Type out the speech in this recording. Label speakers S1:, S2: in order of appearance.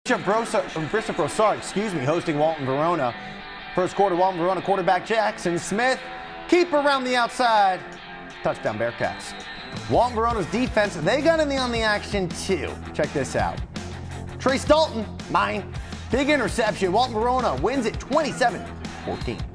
S1: Bishop Brossart, hosting Walton-Verona. First quarter, Walton-Verona quarterback Jackson Smith. Keeper around the outside. Touchdown Bearcats. Walton-Verona's defense, they got in on the action too. Check this out. Trace Dalton, big interception. Walton-Verona wins it 27-14.